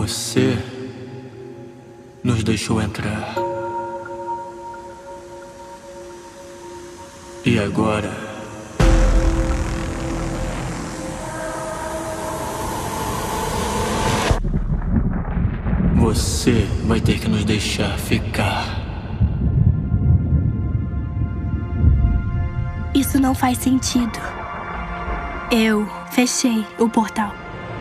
Você nos deixou entrar. E agora? Você vai ter que nos deixar ficar. Isso não faz sentido. Eu fechei o portal.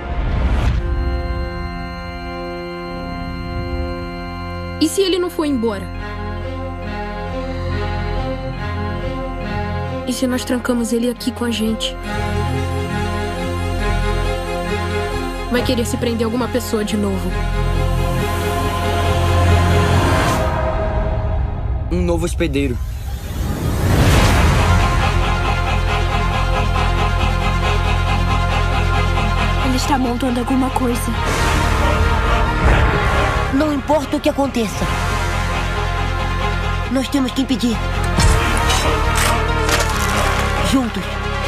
E se ele não for embora? E se nós trancamos ele aqui com a gente? Vai querer se prender alguma pessoa de novo. Um novo hospedeiro. Ele está montando alguma coisa. Não importa o que aconteça. Nós temos que impedir. Juntos.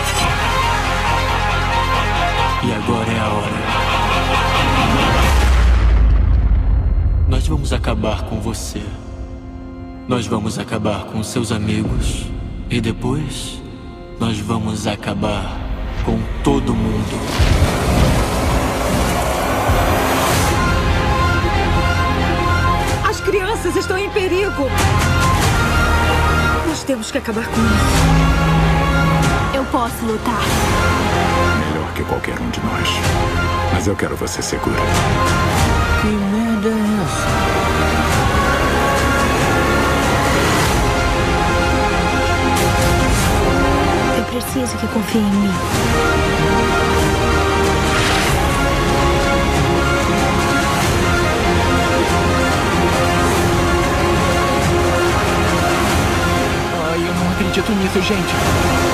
E agora é a hora. Nós vamos acabar com você. Nós vamos acabar com seus amigos. E depois, nós vamos acabar com todo mundo. As crianças estão em perigo. Nós temos que acabar com isso. Eu posso lutar. Melhor que qualquer um de nós. Mas eu quero você segura. Que merda é essa? Eu preciso que confie em mim. Ai, eu não acredito nisso, gente.